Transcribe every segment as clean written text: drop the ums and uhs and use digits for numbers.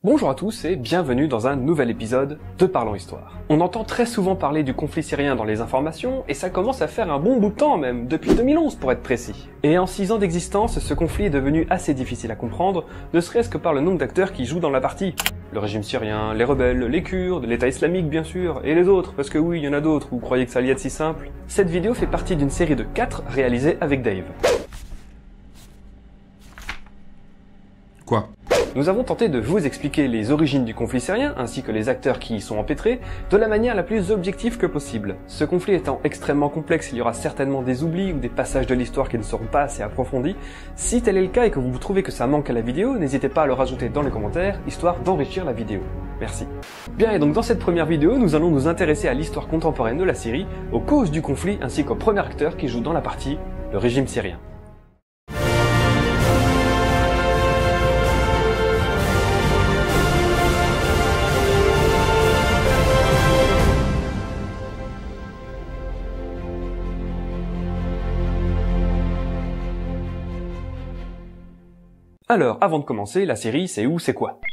Bonjour à tous et bienvenue dans un nouvel épisode de Parlons Histoire. On entend très souvent parler du conflit syrien dans les informations et ça commence à faire un bon bout de temps même, depuis 2011 pour être précis. Et en 6 ans d'existence, ce conflit est devenu assez difficile à comprendre, ne serait-ce que par le nombre d'acteurs qui jouent dans la partie. Le régime syrien, les rebelles, les Kurdes, l'État islamique bien sûr, et les autres, parce que oui, il y en a d'autres, vous croyez que ça allait être si simple? Cette vidéo fait partie d'une série de 4 réalisée avec Dave. Quoi? Nous avons tenté de vous expliquer les origines du conflit syrien, ainsi que les acteurs qui y sont empêtrés, de la manière la plus objective que possible. Ce conflit étant extrêmement complexe, il y aura certainement des oublis ou des passages de l'histoire qui ne seront pas assez approfondis. Si tel est le cas et que vous trouvez que ça manque à la vidéo, n'hésitez pas à le rajouter dans les commentaires, histoire d'enrichir la vidéo. Merci. Bien, et donc dans cette première vidéo, nous allons nous intéresser à l'histoire contemporaine de la Syrie, aux causes du conflit, ainsi qu'au premier acteur qui joue dans la partie, le régime syrien. Alors, avant de commencer, la Syrie, c'est où, c'est quoi?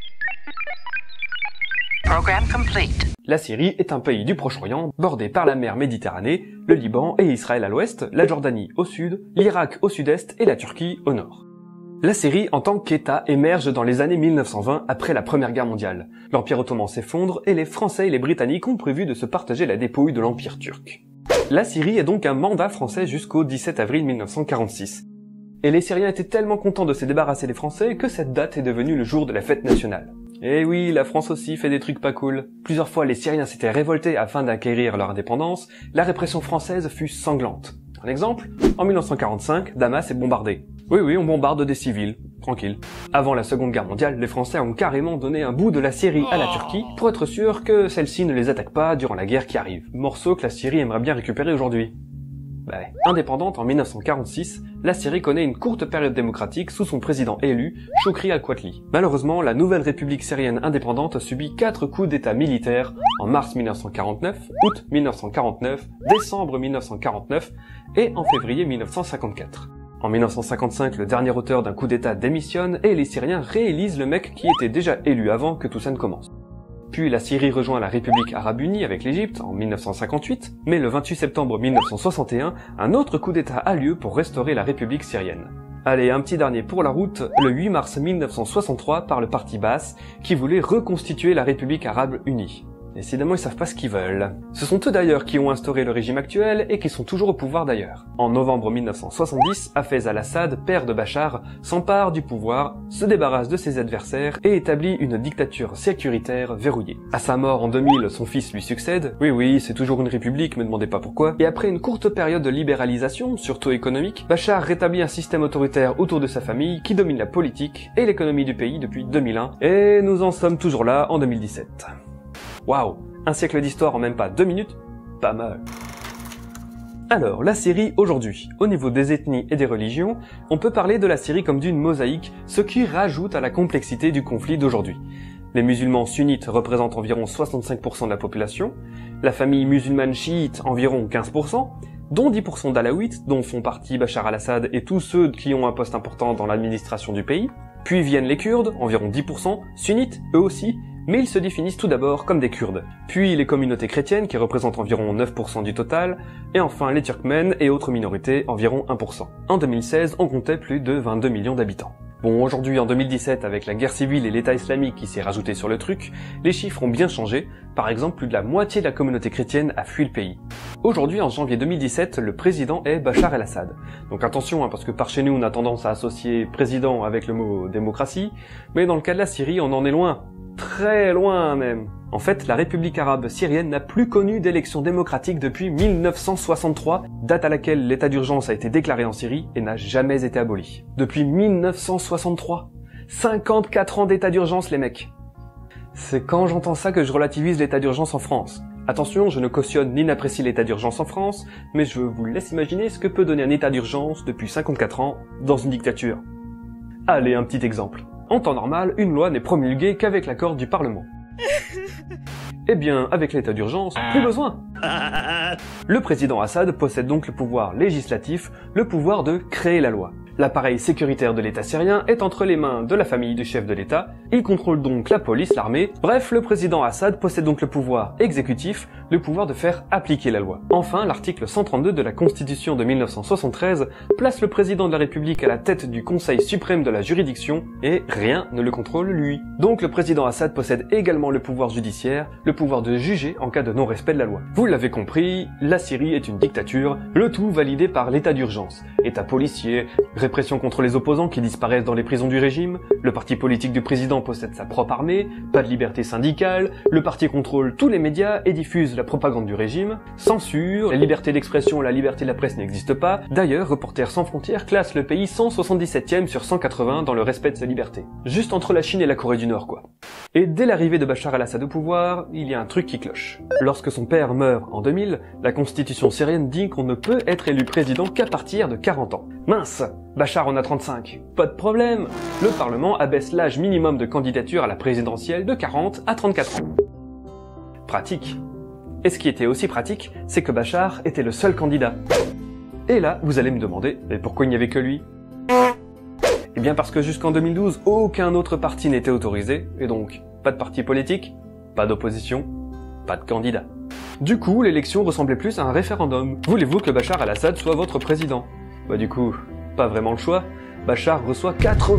Program complete. La Syrie est un pays du Proche-Orient, bordé par la mer Méditerranée, le Liban et Israël à l'ouest, la Jordanie au sud, l'Irak au sud-est et la Turquie au nord. La Syrie, en tant qu'État, émerge dans les années 1920 après la Première Guerre mondiale. L'Empire ottoman s'effondre et les Français et les Britanniques ont prévu de se partager la dépouille de l'Empire turc. La Syrie est donc un mandat français jusqu'au 17 avril 1946. Et les Syriens étaient tellement contents de se débarrasser des Français que cette date est devenue le jour de la fête nationale. Et oui, la France aussi fait des trucs pas cool. Plusieurs fois les Syriens s'étaient révoltés afin d'acquérir leur indépendance, la répression française fut sanglante. Un exemple, en 1945, Damas est bombardée. Oui, on bombarde des civils, tranquille. Avant la Seconde Guerre mondiale, les Français ont carrément donné un bout de la Syrie à la Turquie pour être sûr que celle-ci ne les attaque pas durant la guerre qui arrive. Morceau que la Syrie aimerait bien récupérer aujourd'hui. Indépendante en 1946, la Syrie connaît une courte période démocratique sous son président élu, Choukri al-Quwatli. Malheureusement, la nouvelle république syrienne indépendante subit 4 coups d'état militaires en mars 1949, août 1949, décembre 1949 et en février 1954. En 1955, le dernier auteur d'un coup d'état démissionne et les Syriens réélisent le mec qui était déjà élu avant que tout ça ne commence. Puis la Syrie rejoint la République arabe unie avec l'Égypte en 1958, mais le 28 septembre 1961, un autre coup d'état a lieu pour restaurer la République syrienne. Allez, un petit dernier pour la route, le 8 mars 1963 par le parti Baas, qui voulait reconstituer la République arabe unie. Décidément, ils savent pas ce qu'ils veulent. Ce sont eux d'ailleurs qui ont instauré le régime actuel et qui sont toujours au pouvoir d'ailleurs. En novembre 1970, Hafez al-Assad, père de Bachar, s'empare du pouvoir, se débarrasse de ses adversaires et établit une dictature sécuritaire verrouillée. À sa mort en 2000, son fils lui succède. Oui, c'est toujours une république, me demandez pas pourquoi. Et après une courte période de libéralisation, surtout économique, Bachar rétablit un système autoritaire autour de sa famille qui domine la politique et l'économie du pays depuis 2001. Et nous en sommes toujours là en 2017. Waouh, un siècle d'histoire en même pas 2 minutes? Pas mal. Alors, la Syrie aujourd'hui. Au niveau des ethnies et des religions, on peut parler de la Syrie comme d'une mosaïque, ce qui rajoute à la complexité du conflit d'aujourd'hui. Les musulmans sunnites représentent environ 65% de la population, la famille musulmane chiite environ 15%, dont 10% d'alaouites, dont font partie Bachar al-Assad et tous ceux qui ont un poste important dans l'administration du pays. Puis viennent les Kurdes, environ 10%, sunnites, eux aussi, mais ils se définissent tout d'abord comme des Kurdes. Puis les communautés chrétiennes qui représentent environ 9% du total, et enfin les Turkmènes et autres minorités, environ 1%. En 2016, on comptait plus de 22 millions d'habitants. Bon, aujourd'hui en 2017, avec la guerre civile et l'État islamique qui s'est rajouté sur le truc, les chiffres ont bien changé. Par exemple, plus de la moitié de la communauté chrétienne a fui le pays. Aujourd'hui, en janvier 2017, le président est Bachar el-Assad. Donc attention, parce que par chez nous, on a tendance à associer président avec le mot démocratie, mais dans le cas de la Syrie, on en est loin. Très loin même. En fait, la République arabe syrienne n'a plus connu d'élection démocratique depuis 1963, date à laquelle l'état d'urgence a été déclaré en Syrie et n'a jamais été aboli. Depuis 1963. 54 ans d'état d'urgence, les mecs. C'est quand j'entends ça que je relativise l'état d'urgence en France. Attention, je ne cautionne ni n'apprécie l'état d'urgence en France, mais je vous laisse imaginer ce que peut donner un état d'urgence depuis 54 ans dans une dictature. Allez, un petit exemple. En temps normal, une loi n'est promulguée qu'avec l'accord du Parlement. Eh bien, avec l'état d'urgence, plus besoin. Le président Assad possède donc le pouvoir législatif, le pouvoir de créer la loi. L'appareil sécuritaire de l'État syrien est entre les mains de la famille du chef de l'État, il contrôle donc la police, l'armée, bref, le président Assad possède donc le pouvoir exécutif, le pouvoir de faire appliquer la loi. Enfin, l'article 132 de la Constitution de 1973 place le président de la République à la tête du Conseil suprême de la juridiction, et rien ne le contrôle lui. Donc le président Assad possède également le pouvoir judiciaire, le pouvoir de juger en cas de non-respect de la loi. Vous l'avez compris, la Syrie est une dictature, le tout validé par l'état d'urgence. État policier, répression contre les opposants qui disparaissent dans les prisons du régime, le parti politique du président possède sa propre armée, pas de liberté syndicale, le parti contrôle tous les médias et diffuse la propagande du régime, censure, la liberté d'expression, la liberté de la presse n'existe pas. D'ailleurs, Reporters sans frontières classe le pays 177e sur 180 dans le respect de sa liberté. Juste entre la Chine et la Corée du Nord, quoi. Et dès l'arrivée de Bachar al-Assad au pouvoir, il y a un truc qui cloche. Lorsque son père meurt en 2000, la constitution syrienne dit qu'on ne peut être élu président qu'à partir de 40 ans. Mince, Bachar en a 35. Pas de problème, le Parlement abaisse l'âge minimum de candidature à la présidentielle de 40 à 34 ans. Pratique. Et ce qui était aussi pratique, c'est que Bachar était le seul candidat. Et là, vous allez me demander, mais pourquoi il n'y avait que lui ? Eh bien parce que jusqu'en 2012, aucun autre parti n'était autorisé, et donc, pas de parti politique, pas d'opposition, pas de candidat. Du coup, l'élection ressemblait plus à un référendum. Voulez-vous que Bachar al-Assad soit votre président ? Bah du coup, pas vraiment le choix. Bachar reçoit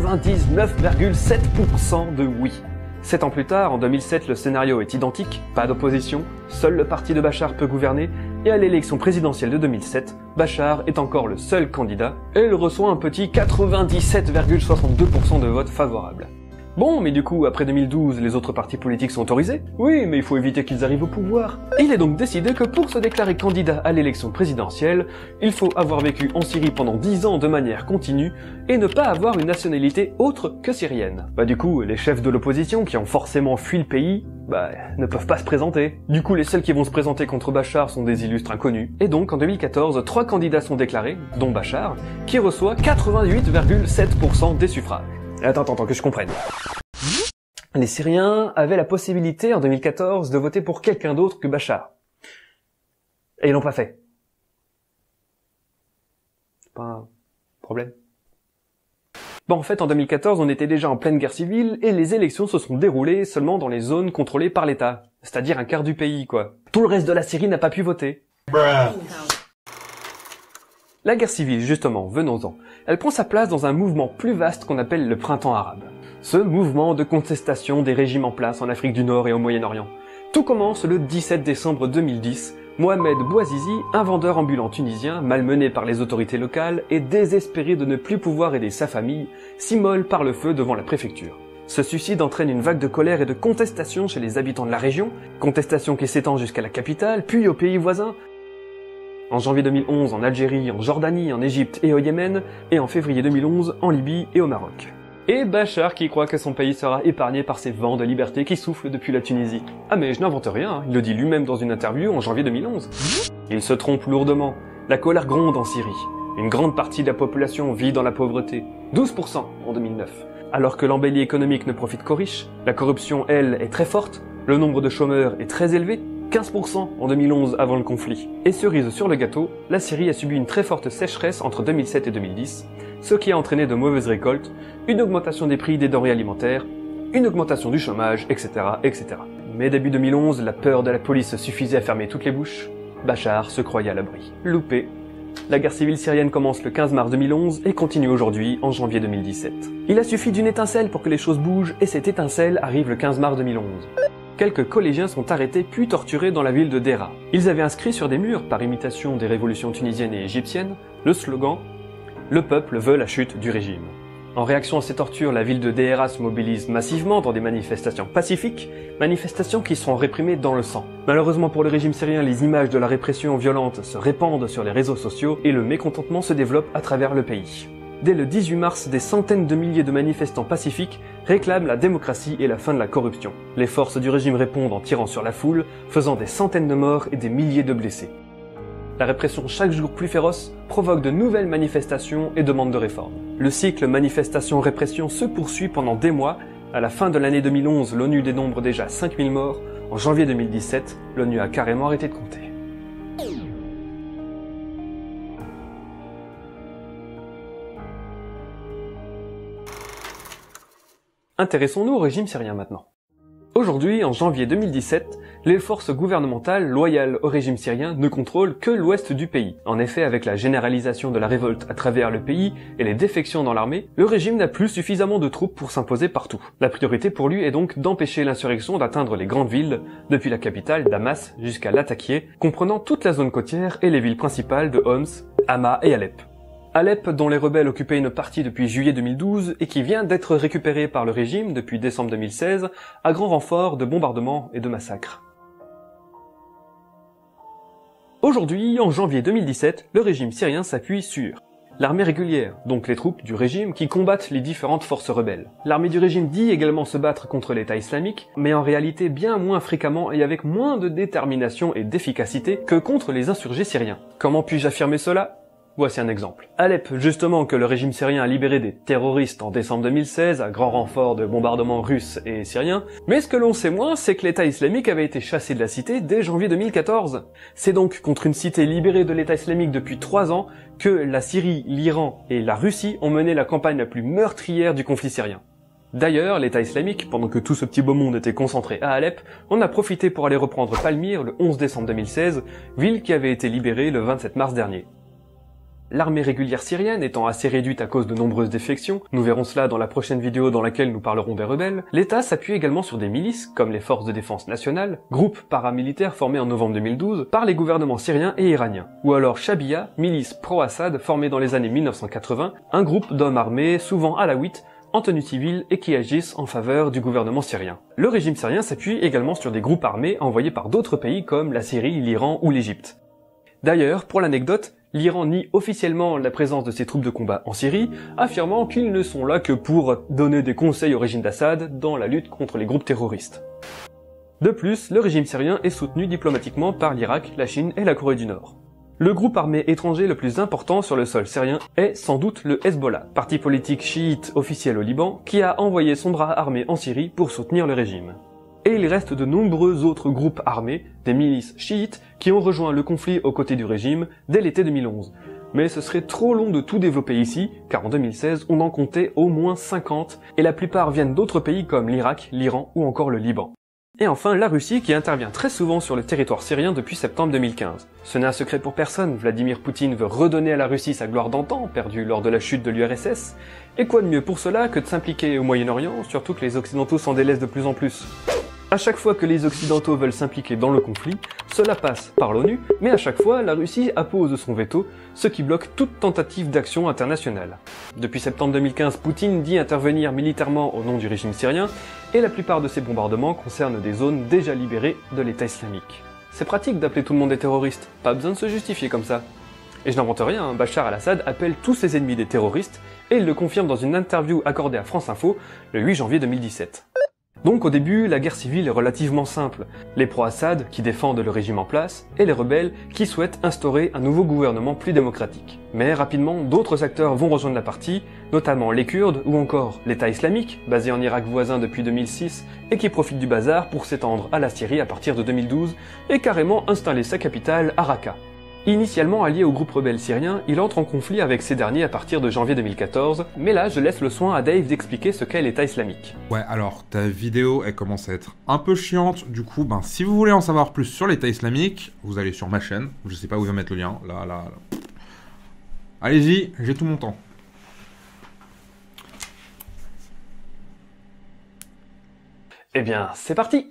99,7% de oui. 7 ans plus tard, en 2007, le scénario est identique, pas d'opposition, seul le parti de Bachar peut gouverner, et à l'élection présidentielle de 2007, Bachar est encore le seul candidat, et il reçoit un petit 97,62% de votes favorables. Bon, mais du coup, après 2012, les autres partis politiques sont autorisés ? Oui, mais il faut éviter qu'ils arrivent au pouvoir. Il est donc décidé que pour se déclarer candidat à l'élection présidentielle, il faut avoir vécu en Syrie pendant 10 ans de manière continue et ne pas avoir une nationalité autre que syrienne. Bah du coup, les chefs de l'opposition qui ont forcément fui le pays, ne peuvent pas se présenter. Du coup, les seuls qui vont se présenter contre Bachar sont des illustres inconnus. Et donc, en 2014, 3 candidats sont déclarés, dont Bachar, qui reçoit 88,7% des suffrages. Attends, que je comprenne. Les Syriens avaient la possibilité, en 2014, de voter pour quelqu'un d'autre que Bachar. Et ils l'ont pas fait. C'est pas un problème. Bon, en fait, en 2014, on était déjà en pleine guerre civile, et les élections se sont déroulées seulement dans les zones contrôlées par l'État. C'est-à-dire un quart du pays, quoi. Tout le reste de la Syrie n'a pas pu voter. La guerre civile, justement, venons-en, elle prend sa place dans un mouvement plus vaste qu'on appelle le printemps arabe. Ce mouvement de contestation des régimes en place en Afrique du Nord et au Moyen-Orient. Tout commence le 17 décembre 2010. Mohamed Bouazizi, un vendeur ambulant tunisien, malmené par les autorités locales et désespéré de ne plus pouvoir aider sa famille, s'immole par le feu devant la préfecture. Ce suicide entraîne une vague de colère et de contestation chez les habitants de la région, contestation qui s'étend jusqu'à la capitale, puis aux pays voisins. En janvier 2011 en Algérie, en Jordanie, en Égypte et au Yémen, et en février 2011 en Libye et au Maroc. Et Bachar qui croit que son pays sera épargné par ces vents de liberté qui soufflent depuis la Tunisie. Ah mais je n'invente rien, il le dit lui-même dans une interview en janvier 2011. Il se trompe lourdement. La colère gronde en Syrie. Une grande partie de la population vit dans la pauvreté. 12% en 2009. Alors que l'embellie économique ne profite qu'aux riches, la corruption, elle, est très forte, le nombre de chômeurs est très élevé, 15% en 2011 avant le conflit. Et cerise sur le gâteau, la Syrie a subi une très forte sécheresse entre 2007 et 2010, ce qui a entraîné de mauvaises récoltes, une augmentation des prix des denrées alimentaires, une augmentation du chômage, etc., etc. Mais début 2011, la peur de la police suffisait à fermer toutes les bouches. Bachar se croyait à l'abri. Loupé. La guerre civile syrienne commence le 15 mars 2011 et continue aujourd'hui en janvier 2017. Il a suffi d'une étincelle pour que les choses bougent et cette étincelle arrive le 15 mars 2011. Quelques collégiens sont arrêtés puis torturés dans la ville de Deraa. Ils avaient inscrit sur des murs, par imitation des révolutions tunisiennes et égyptiennes, le slogan « Le peuple veut la chute du régime ». En réaction à ces tortures, la ville de Deraa se mobilise massivement dans des manifestations pacifiques, manifestations qui seront réprimées dans le sang. Malheureusement pour le régime syrien, les images de la répression violente se répandent sur les réseaux sociaux et le mécontentement se développe à travers le pays. Dès le 18 mars, des centaines de milliers de manifestants pacifiques réclament la démocratie et la fin de la corruption. Les forces du régime répondent en tirant sur la foule, faisant des centaines de morts et des milliers de blessés. La répression chaque jour plus féroce provoque de nouvelles manifestations et demandes de réforme. Le cycle manifestation-répression se poursuit pendant des mois. À la fin de l'année 2011, l'ONU dénombre déjà 5000 morts. En janvier 2017, l'ONU a carrément arrêté de compter. Intéressons-nous au régime syrien maintenant. Aujourd'hui, en janvier 2017, les forces gouvernementales loyales au régime syrien ne contrôlent que l'ouest du pays. En effet, avec la généralisation de la révolte à travers le pays et les défections dans l'armée, le régime n'a plus suffisamment de troupes pour s'imposer partout. La priorité pour lui est donc d'empêcher l'insurrection d'atteindre les grandes villes, depuis la capitale, Damas, jusqu'à Latakia, comprenant toute la zone côtière et les villes principales de Homs, Hama et Alep. Alep, dont les rebelles occupaient une partie depuis juillet 2012 et qui vient d'être récupérée par le régime depuis décembre 2016, à grand renfort de bombardements et de massacres. Aujourd'hui, en janvier 2017, le régime syrien s'appuie sur l'armée régulière, donc les troupes du régime qui combattent les différentes forces rebelles. L'armée du régime dit également se battre contre l'État islamique, mais en réalité bien moins fréquemment et avec moins de détermination et d'efficacité que contre les insurgés syriens. Comment puis-je affirmer cela ? Voici un exemple. Alep, justement, que le régime syrien a libéré des terroristes en décembre 2016 à grand renfort de bombardements russes et syriens, mais ce que l'on sait moins, c'est que l'État islamique avait été chassé de la cité dès janvier 2014. C'est donc contre une cité libérée de l'État islamique depuis 3 ans que la Syrie, l'Iran et la Russie ont mené la campagne la plus meurtrière du conflit syrien. D'ailleurs, l'État islamique, pendant que tout ce petit beau monde était concentré à Alep, en a profité pour aller reprendre Palmyre le 11 décembre 2016, ville qui avait été libérée le 27 mars dernier. L'armée régulière syrienne étant assez réduite à cause de nombreuses défections, nous verrons cela dans la prochaine vidéo dans laquelle nous parlerons des rebelles, l'État s'appuie également sur des milices, comme les Forces de défense nationales, groupes paramilitaires formés en novembre 2012 par les gouvernements syriens et iraniens, ou alors Shabia, milice pro-Assad formée dans les années 1980, un groupe d'hommes armés, souvent alaouites, en tenue civile et qui agissent en faveur du gouvernement syrien. Le régime syrien s'appuie également sur des groupes armés envoyés par d'autres pays comme la Syrie, l'Iran ou l'Égypte. D'ailleurs, pour l'anecdote, l'Iran nie officiellement la présence de ses troupes de combat en Syrie, affirmant qu'ils ne sont là que pour donner des conseils au régime d'Assad dans la lutte contre les groupes terroristes. De plus, le régime syrien est soutenu diplomatiquement par l'Irak, la Chine et la Corée du Nord. Le groupe armé étranger le plus important sur le sol syrien est sans doute le Hezbollah, parti politique chiite officiel au Liban, qui a envoyé son bras armé en Syrie pour soutenir le régime. Et il reste de nombreux autres groupes armés, des milices chiites, qui ont rejoint le conflit aux côtés du régime dès l'été 2011. Mais ce serait trop long de tout développer ici, car en 2016, on en comptait au moins 50, et la plupart viennent d'autres pays comme l'Irak, l'Iran ou encore le Liban. Et enfin, la Russie qui intervient très souvent sur le territoire syrien depuis septembre 2015. Ce n'est un secret pour personne, Vladimir Poutine veut redonner à la Russie sa gloire d'antan, perdue lors de la chute de l'URSS, et quoi de mieux pour cela que de s'impliquer au Moyen-Orient, surtout que les Occidentaux s'en délaissent de plus en plus. À chaque fois que les Occidentaux veulent s'impliquer dans le conflit, cela passe par l'ONU, mais à chaque fois, la Russie appose son veto, ce qui bloque toute tentative d'action internationale. Depuis septembre 2015, Poutine dit intervenir militairement au nom du régime syrien, et la plupart de ces bombardements concernent des zones déjà libérées de l'État islamique. C'est pratique d'appeler tout le monde des terroristes, pas besoin de se justifier comme ça. Et je n'invente rien, Bachar al-Assad appelle tous ses ennemis des terroristes, et il le confirme dans une interview accordée à France Info le 8 janvier 2017. Donc au début, la guerre civile est relativement simple. Les pro-Assad qui défendent le régime en place, et les rebelles qui souhaitent instaurer un nouveau gouvernement plus démocratique. Mais rapidement, d'autres acteurs vont rejoindre la partie, notamment les Kurdes ou encore l'État islamique, basé en Irak voisin depuis 2006, et qui profite du bazar pour s'étendre à la Syrie à partir de 2012, et carrément installer sa capitale à Raqqa. Initialement allié au groupe rebelle syrien, il entre en conflit avec ces derniers à partir de janvier 2014, mais là je laisse le soin à Dave d'expliquer ce qu'est l'État islamique. Ouais, alors ta vidéo elle commence à être un peu chiante, du coup si vous voulez en savoir plus sur l'État islamique, vous allez sur ma chaîne, je sais pas où je vais mettre le lien, là. Allez-y, j'ai tout mon temps. Eh bien, c'est parti!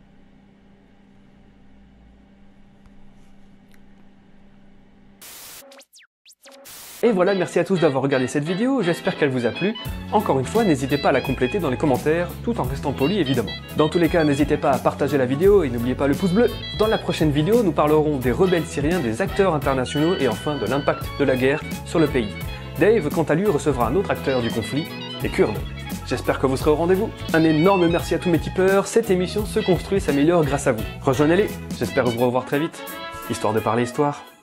Et voilà, merci à tous d'avoir regardé cette vidéo, j'espère qu'elle vous a plu. Encore une fois, n'hésitez pas à la compléter dans les commentaires, tout en restant poli évidemment. Dans tous les cas, n'hésitez pas à partager la vidéo et n'oubliez pas le pouce bleu. Dans la prochaine vidéo, nous parlerons des rebelles syriens, des acteurs internationaux et enfin de l'impact de la guerre sur le pays. Dave, quant à lui, recevra un autre acteur du conflit, les Kurdes. J'espère que vous serez au rendez-vous. Un énorme merci à tous mes tipeurs, cette émission se construit et s'améliore grâce à vous. Rejoignez-les, j'espère vous revoir très vite, histoire de parler histoire.